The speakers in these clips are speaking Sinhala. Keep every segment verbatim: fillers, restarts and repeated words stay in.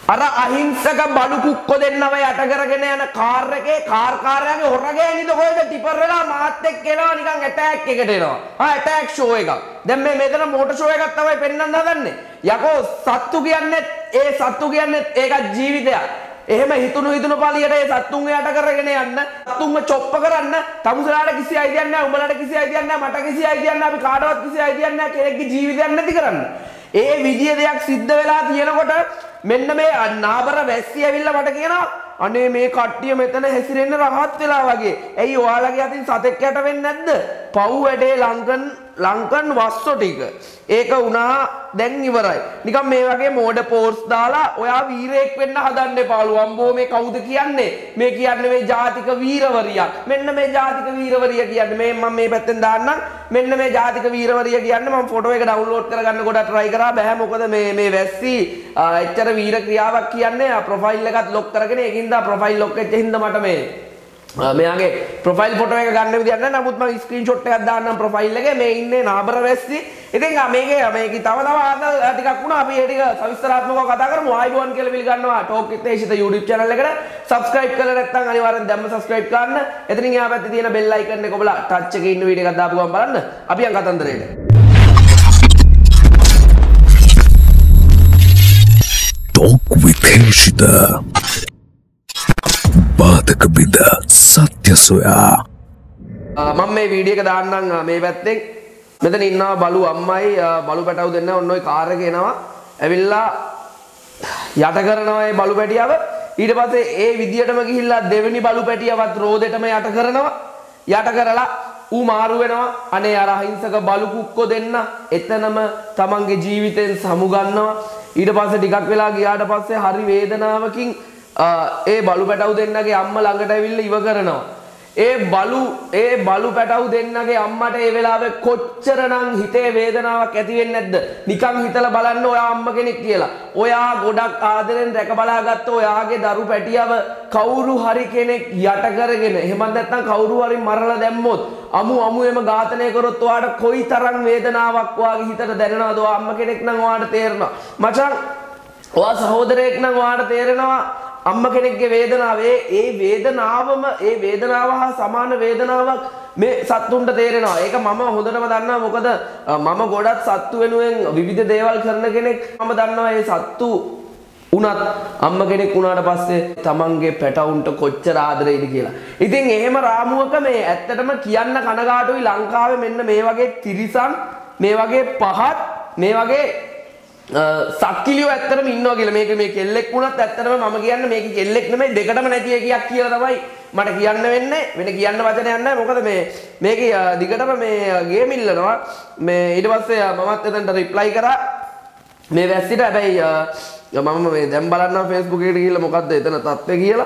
අර අහිංසක බඩු කුක්කො දෙන්නව යට කරගෙන යන කාර් එකේ කාර් කාර්යගේ හොරගේ නේද කොහෙද ටිපර් වෙලා මාත් එක්ක එනවා නිකන් ඇටැක් එකකට එනවා. ආ ඇටැක් ෂෝ එකක්. දැන් මේ මෙතන මෝටර් ෂෝ එකක් තමයි පෙන්වන්න හදන්නේ. යකෝ සත්තු කියන්නේ ඒ සත්තු කියන්නේ ඒක ජීවිතයක්. එහෙම හිතුණු හිතුණු පාලියට ඒ සත්තුන් යට කරගෙන යන්න සත්තුන්ව චොප්ප කරන්න තමුසලාට කිසි අයිතියක් නැහැ උඹලට කිසි අයිතියක් නැහැ මට කිසි අයිතියක් නැහැ අපි කාටවත් කිසි අයිතියක් නැහැ කෙනෙක්ගේ ජීවිතයක් නැති කරන්න. ඒ විදිය දෙයක් සිද්ධ වෙලා තියෙනකොට මෙන්න මේ නාබර වැස්සි ඇවිල්ලා මට කියනවා අනේ මේ කට්ටිය මෙතන හැසිරෙන්න රහත් වෙලා වගේ. ඇයි ඔයාලගේ අතින් සතෙක් යට වෙන්නේ නැද්ද? පව් වැඩේ ලංකන් ලංකන් වස්සෝ ටික. ඒක වුණා දැන් ඉවරයි. නිකන් මේ වගේ මෝඩ පෝස්ට් දාලා ඔයා වීරයෙක් වෙන්න හදන්න එපාලු. අම්බෝ මේ කවුද කියන්නේ? මේ කියන්නේ මේ ජාතික වීරවරියක්. මෙන්න මේ ජාතික වීරවරිය කියන්නේ මේ මම මේ පැත්තෙන් දාන්නම්. මෙන්න මේ ජාතික වීරවරිය කියන්නේ මම ෆොටෝ එක ඩවුන්ලෝඩ් කරගන්න ගොඩක් try කරා බෑ මොකද මේ මේ වැස්සි එච්චර වීර ක්‍රියාවක් කියන්නේ ප්‍රොෆයිල් එකත් ලොක් කරගෙන ඒකින්ද ප්‍රොෆයිල් ලොක් වෙච්ච හින්දා මට මේ මෙයාගේ ප්‍රොෆයිල් ෆොටෝ එක ගන්න විදියක් නැහැ. නමුත් මම ස්ක්‍රීන්ෂොට් එකක් දාන්නම් ප්‍රොෆයිල් එකේ. මේ ඉන්නේ නාබර වැස්සි. ඉතින් මේකේ මේකේ තව තව ආදල් ටිකක් වුණා. අපි ඒ ටික සවිස්තරාත්මකව කතා කරමු. ආයිබෝන් කියලා පිළිගන්නවා talk with Heshita YouTube channel එකට. subscribe කරලා නැත්නම් අනිවාර්යෙන් දැම්ම subscribe කරන්න. එතනින් එහා පැත්තේ තියෙන bell icon එක ඔබලා touch එකේ ඉන්න වීඩියෝ එකක් දාපු ගමන් බලන්න. අපි යන් කතන්දරේට. ටෝක් විත් ඒෂිත බාධක බිඳ සත්‍ය සොයා මම මේ වීඩියෝ එක දාන්නම් මේ පැත්තෙන්. මෙතන ඉන්නවා බලු අම්මයි බලු පැටවු දෙන්න ඔන්න ඔය කාර් එකේ එනවා. ඇවිල්ලා යට කරනවා මේ බලු පැටියව. ඊට පස්සේ ඒ විදියටම ගිහිල්ලා දෙවෙනි බලු පැටියවත් රෝදෙටම යට කරනවා. යට කරලා ඌ මාරු වෙනවා. අනේ අර අහිංසක බලු කුක්කෝ දෙන්න එතනම තමන්ගේ ජීවිතෙන් සමු ගන්නවා. ඊට පස්සේ ටිකක් වෙලා ගියාට පස්සේ හරි වේදනාවකින් ඒ බලු පැටවු දෙන්නගේ අම්මා ළඟට ඇවිල්ලා ඉව කරනවා. ඒ බලු ඒ බලු පැටවු දෙන්නගේ අම්මට ඒ වෙලාවේ කොච්චරනම් හිතේ වේදනාවක් ඇති වෙන්නේ නැද්ද? නිකන් හිතලා බලන්න ඔයා අම්මා කෙනෙක් කියලා. ඔයා ගොඩක් ආදරෙන් රැක බලාගත්ත ඔයාගේ දරු පැටියව කවුරු හරි කෙනෙක් යට කරගෙන එහෙමත් නැත්නම් කවුරු හරි මරලා දැම්මොත් අමු අමුෙම ඝාතනය කරොත් ඔයාට කොයිතරම් වේදනාවක් ඔයාගේ හිතට දැනෙනවද? ඔයා අම්මා කෙනෙක් නම් ඔයාට තේරෙනවා. මචං ඔයා සහෝදරයෙක් නම් ඔයාට තේරෙනවා අම්ම කෙනෙක්ගේ වේදනාව. ඒ වේදනාවම ඒ වේදනාව හා සමාන වේදනාවක් මේ සත්තුන්ට තේරෙනවා. ඒක මම හොඳටම දන්නවා. මොකද මම ගොඩක් සත්තු වෙනුවෙන් විවිධ දේවල් කරන කෙනෙක්. මම දන්නවා මේ සත්තු උනත් අම්ම කෙනෙක් වුණාට පස්සේ තමන්ගේ පැටවුන්ට කොච්චර ආදරෙයිද කියලා. ඉතින් එහෙම රාමුවක මේ ඇත්තටම කියන්න කනගාටුයි ලංකාවේ මෙන්න මේ වගේ තිරිසන් මේ වගේ පහත් මේ වගේ සක්කිලියෝ ඇත්තටම ඉන්නවා කියලා. මේක මේ කෙල්ලෙක් වුණත් ඇත්තටම මම කියන්නේ මේක කෙල්ලෙක් නෙමෙයි දෙකටම නැති එකක් කියලා තමයි මට කියන්න වෙන්නේ. වෙන කියන්න වචනයක් නැහැ. මොකද මේ මේකේ දිගටම මේ ගේම් ඉල්ලනවා. මේ ඊට පස්සේ මමත් එතනට රිප්ලයි කරා මේ වැස්සිට. හැබැයි මම මේ දැන් බලන්නම් Facebook එකට ගිහිල්ලා මොකද්ද එතන තත්ත්වය කියලා.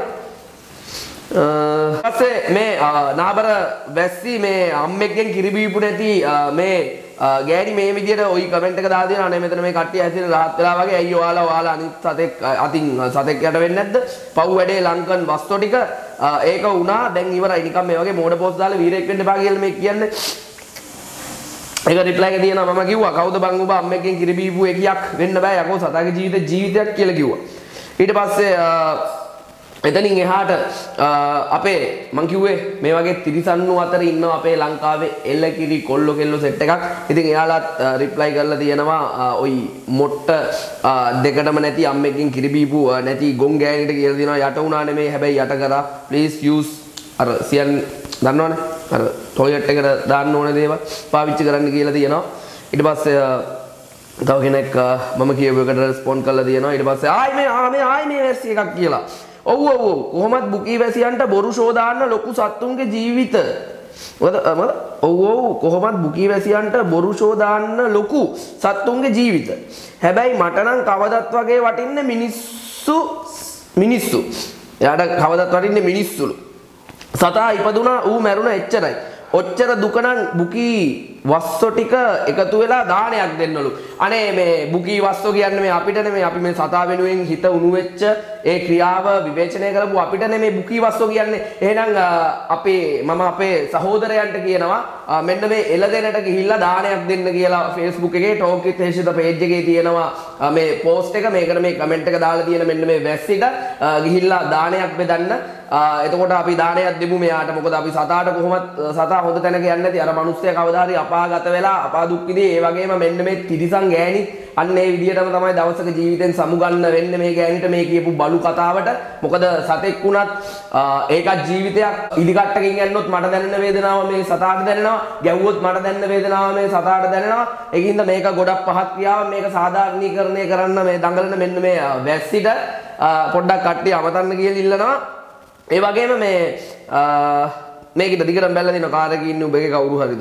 ඊපස්සේ මේ නාබර වැස්සි මේ අම්මෙක්ගෙන් කිරි බීපු නැති මේ ගෑණි මේ විදියට ওই කමෙන්ට් එක දාලා දෙනවා. අනේ මෙතන මේ කට්ටිය ඇසින rahat වෙලා වගේ. අයියෝ ඔයාලා ඔයාලා අනිත් සතෙක් අතින් සතෙක් යට වෙන්නේ නැද්ද? පව් වැඩේ ලංකන් වස්තෝ ටික ඒක වුණා. දැන් ඉවරයි. නිකන් මේ වගේ මෝඩ පෝස්ට් දාලා වීරයෙක් වෙන්න එපා කියලා මේ කියන්නේ. ඒක රිප්ලයි එක දිනවා. මම කිව්වා කවුද බං ඔබ අම්මෙක්ගෙන් කිරි බීපු එකියක් වෙන්න බෑ. යකෝ සතාගේ ජීවිත ජීවිතයක් කියලා කිව්වා. ඊට පස්සේ එතනින් එහාට අපේ මං කිව්වේ මේ වගේ තිරිසන්නු අතර ඉන්නවා අපේ ලංකාවේ එල්ල කිරි කොල්ලෝ කෙල්ලෝ සෙට් එකක්. ඉතින් එයාලත් රිප්ලයි කරලා තියෙනවා ඔයි මොට්ට දෙකටම නැති අම්මෙක්ගෙන් කිරි බීපු නැති ගොන් ගෑනිට කියලා දෙනවා. යට උනා නෙමෙයි හැබැයි යට කරා. ප්ලීස් යූස් අර සියන් දන්නවනේ අර ටොයිලට් එකට දාන්න ඕන දේවල් පාවිච්චි කරන්න කියලා තියෙනවා. ඊට පස්සේ තව කෙනෙක් මම කියපු එකට රෙස්පොන්ඩ් කරලා තියෙනවා. ඊට පස්සේ ආයි මේ ආ මේ ආයි මේ වැස්සි එකක් කියලා. ඔව් ඔව් ඔව් කොහොමද බුකී වැසියන්ට බොරු ෂෝ දාන්න ලොකු සත්තුන්ගේ ජීවිත. මොකද මොකද ඔව් ඔව් කොහොමද බුකී වැසියන්ට බොරු ෂෝ දාන්න ලොකු සත්තුන්ගේ ජීවිත. හැබැයි මට නම් කවදත් වගේ වටින්නේ මිනිස්සු මිනිස්සු. එයාට කවදත් වටින්නේ මිනිස්සුලු. සතා ඉපදුනා ඌ මැරුණා එච්චරයි. ඔච්චර දුක නම් බුකී වස්සෝ ටික එකතු වෙලා දානයක් දෙන්නලු. අනේ මේ බුකී වස්සෝ කියන්නේ මේ අපිට නෙමෙයි අපි මේ සතා වෙනුවෙන් හිත උණු වෙච්ච ඒ ක්‍රියාව විවේචනය කරපු අපිට නෙමෙයි බුකී වස්සෝ කියන්නේ. එහෙනම් අපේ මම අපේ සහෝදරයන්ට කියනවා මෙන්න මේ එළදෙනට ගිහිල්ලා දානයක් දෙන්න කියලා Facebook එකේ Talk with Heshita page එකේ තියෙනවා මේ post එක. මේකට මේ comment එක දාලා තියෙන මෙන්න මේ වැස්සිට ගිහිල්ලා දානයක් බෙදන්න. එතකොට අපි දානයක් දෙමු මෙයාට. මොකද අපි සතාට කොහොමත් සතා හොඳ තැනක යන්නේ නැති. අර මිනිස්සයා කවදා හරි අපාගත වෙලා අපා දුක් විඳි. ඒ වගේම මෙන්න මේ තිරිසන් ගෑණි අන්න ඒ විදිහටම තමයි දවසක ජීවිතෙන් සමුගන්න වෙන්නේ මේ ගෑණිට මේ කියපු බලු කතාවට. මොකද සතෙක් වුණත් ඒකත් ජීවිතයක්. ඉදිකට්ටකින් යන්නොත් මට දැනෙන වේදනාව මේ සතාට දැනෙනවා. ගැව්වොත් මට දැනෙන වේදනාව මේ සතාට දැනෙනවා. ඒකින්ද මේක ගොඩක් පහත් ක්‍රියාවක්. මේක සාධාරණීකරණය කරන්න මේ දඟලන මෙන්න මේ වැස්සිට පොඩ්ඩක් කට්ටිය අමතන්න කියලා ඉල්ලනවා. ඒ වගේම මේ මේකට දිගටම බැලලා දින කාර් එකේ ඉන්න උඹගේ කවුරු හරිද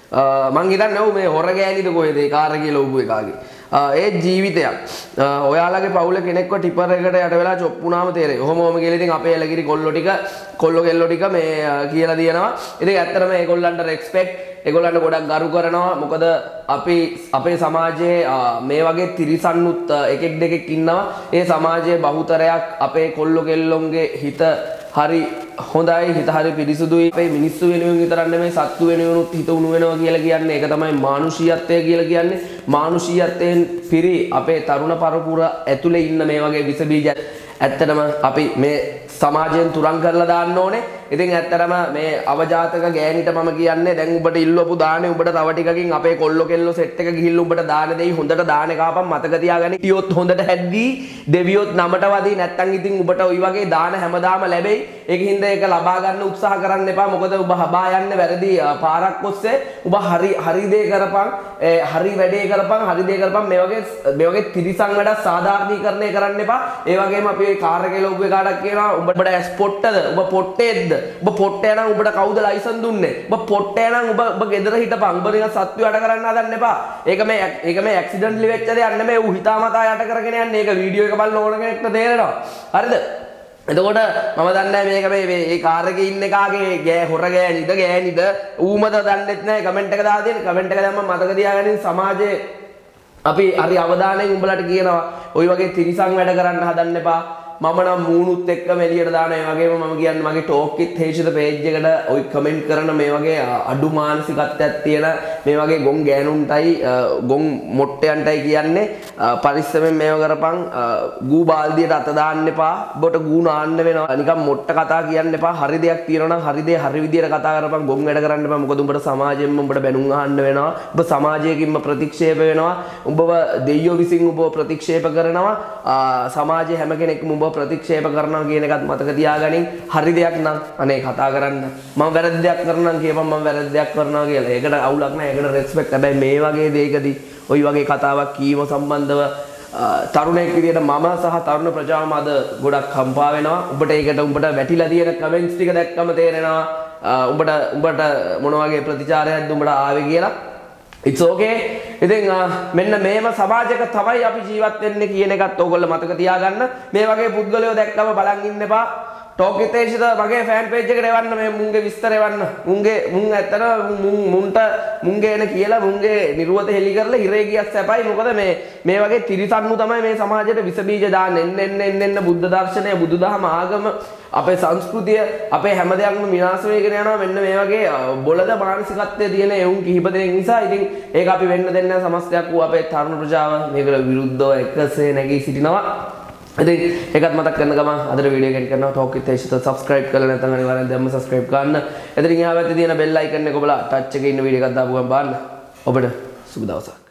මං හිතන්නේ ඔව් මේ හොර ගෑනිද කොහෙද ඒ කාර් එකේ ලොබු එකාගේ ඒ ජීවිතයක් ඔයාලගේ පවුල කෙනෙක්ව ටිපර් එකට යට වෙලා චොප්පුනාම තේරෙයි. ඔහොම ඔහොම කියලා ඉතින් අපේ එලගිරි කොල්ලෝ ටික කොල්ලෝ කෙල්ලෝ ටික මේ කියලා දිනනවා. ඉතින් ඇත්තටම මේගොල්ලන්ට රෙස්පෙක්ට් ඒගොල්ලන්ට ගොඩක් ගරු කරනවා. මොකද අපි අපේ සමාජයේ මේ වගේ තිරිසන්නුත් එකෙක් දෙකෙක් ඉන්නවා. ඒ සමාජයේ බහුතරයක් අපේ කොල්ලෝ කෙල්ලොන්ගේ හිත හරි හොඳයි, හිත හරි පිරිසුදුයි. අපේ මිනිස්සු වෙනුවෙන් විතරක් නෙමෙයි සත්තු වෙනුවෙනුත් හිත උණු වෙනවා කියලා කියන්නේ. ඒක තමයි මානුෂීයත්වය කියලා කියන්නේ. මානුෂීයත්වයෙන් පිරි අපේ තරුණ පරපුර ඇතුලේ ඉන්න මේ වගේ විස බීජ ඇත්තටම අපි මේ සමාජයෙන් තුරන් කරලා දාන්න ඕනේ. ඉතින් ඇත්තටම මේ අවජාතක ගෑනිට මම කියන්නේ දැන් උඹට ඉල්ලවපු දානේ උඹට තව ටිකකින් අපේ කොල්ලෝ කෙල්ලෝ සෙට් එක ගිහිල්ලා උඹට දාන දෙයි. හොඳට දානේ කාපම් මතක තියාගන්න. ටියොත් හොඳට හැද්දී දෙවියොත් නමට වදී නැත්තම් ඉතින් උඹට ওই වගේ දාන හැමදාම ලැබෙයි. ඒකින්ද ඒක ලබා ගන්න උත්සාහ කරන්න එපා. මොකද ඔබ හබා යන්නේ වැරදි පාරක් ඔස්සේ. ඔබ හරි හරි දේ කරපන්, හරි වැඩේ කරපන්, හරි දේ කරපන්. මේ වගේ මේ වගේ තිරිසන් වැඩ සාධාරණීකරණය කරන්න එපා. ඒ වගේම අපි කාර් එකේ ලොබ් එකකට කියනවා උඹට ඇස් පොට්ටද? ඔබ පොට්ටේද්ද? ඔබ පොට්ටේ නම් උඹට කවුද ලයිසන් දුන්නේ? ඔබ පොට්ටේ නම් ඔබ ඔබ ගෙදර හිටපන්. ඔබ නිකන් සත්තු යට කරන්න හදන්න එපා. ඒක මේ ඒක මේ ඇක්සිඩන්ට්ලි වෙච්ච දෙයක් නෙමෙයි. ඌ හිතාමතා යට කරගෙන යන්නේ. ඒක වීඩියෝ එක බලන ඕන කෙනෙක්ට තේරෙනවා. හරිද? එතකොට මම දන්නේ මේක මේ මේ කාර් එකේ ඉන්න එකාගේ ගෑ හොර ගෑනිද ගෑනිද ඌමද දන්නෙත් නැහැ. කමෙන්ට් එක දාලා දෙන්න. කමෙන්ට් එක දැම්මම මතක තියාගන්න සමාජයේ අපි හරි අවධානයෙන් උඹලට කියනවා ওই වගේ තිරිසන් වැඩ කරන්න හදන්න එපා. මම නම් මූණුත් එක්කම එළියට දාන ඒ වගේම මම කියන්නේ මගේ Talk with Heshita page එකට ඔය කමෙන්ට් කරන මේ වගේ අඩු මානසිකත්වයක් තියෙන මේ වගේ ගොන් ගෑනුන්ටයි ගොන් මොට්ටයන්ටයි කියන්නේ පරිස්සමෙන් මේව කරපන්. ගූ බාල්දියට අත දාන්න එපා. ඔබට ගූ නාන්න වෙනවා. නිකන් මොට්ට කතා කියන්න එපා. හරි දෙයක් තියෙනවා නම් හරි දේ හරි විදියට කතා කරපන්. ගොන් වැඩ කරන්න එපා. මොකද උඹට සමාජයෙන්ම උඹට බැනුම් අහන්න වෙනවා. ඔබ සමාජයකින්ම ප්‍රතික්ෂේප වෙනවා. උඹව දෙයියෝ විසින් ඔබව ප්‍රතික්ෂේප කරනවා. සමාජයේ හැම කෙනෙක්ම ප්‍රතික්ෂේප කරනවා කියන එකත් මතක තියාගනින්. හරි දෙයක් නම් අනේ කතා කරන්න. මම වැරදි දෙයක් කරනවා කියපන් මම වැරදි දෙයක් කරනවා කියලා. ඒකට අවුලක් නැහැ. ඒකට රෙස්පෙක්ට්. හැබැයි මේ වගේ දෙයකදී ওই වගේ කතාවක් කීම සම්බන්ධව තරුණයෙක් විදියට මම සහ තරුණ ප්‍රජාවම අද ගොඩක් කම්පා වෙනවා. ඔබට ඒකට උඹට වැටිලා තියෙන කමෙන්ට්ස් ටික දැක්කම තේරෙනවා උඹට උඹට මොන වගේ ප්‍රතිචාරයක්ද උඹට ආවේ කියලා. It's okay. ඉතින් මෙන්න මේම සමාජයක තමයි අපි ජීවත් වෙන්නේ කියන එකත් ඕගොල්ලෝ මතක තියාගන්න. මේ වගේ පුද්ගලයෝ දැක්කම බලන් ඉන්න එපා. Talk with Heshita මගේ ෆෑන් පේජ් එකට එවන්න මේ මුන්ගේ විස්තර එවන්න. මුන්ගේ මුන් ඇත්තට මුන් මුන්ට මුන්ගේ එන කියලා මුන්ගේ නිර්වත හෙලි කරලා හිරේ ගියත් සැපයි. මොකද මේ මේ වගේ තිරිසන්නු තමයි මේ සමාජයට විස බීජ දාන්න එන්න එන්න එන්න එන්න බුද්ධ දර්ශනය, බුදුදහම, ආගම, අපේ සංස්කෘතිය, අපේ හැම දෙයක්ම විනාශ වෙගෙන යනවා. මෙන්න මේ වගේ බොළඳ මානසිකත්වයේ තියෙන එවුන් කිහිප දෙනෙක් නිසා. ඉතින් ඒක අපි වෙන්න දෙන්නේ නැහැ. සමස්තයක් වූ අපේ තරුණ ප්‍රජාව මේකට විරුද්ධව එකසේ නැගී සිටිනවා. ඉතින් ඒකත් මතක් කරන ගමන් අදට වීඩියෝ එක එඩිට් කරනවා. Talk with Heshita subscribe කරලා නැත්නම් අනිවාර්යෙන් දැම්ම subscribe කරන්න. එතනින් එහා පැත්තේ තියෙන bell icon එක ඔබලා touch එකේ ඉන්න වීඩියෝ එකක් දාපු ගමන් බලන්න. ඔබට සුබ දවසක්.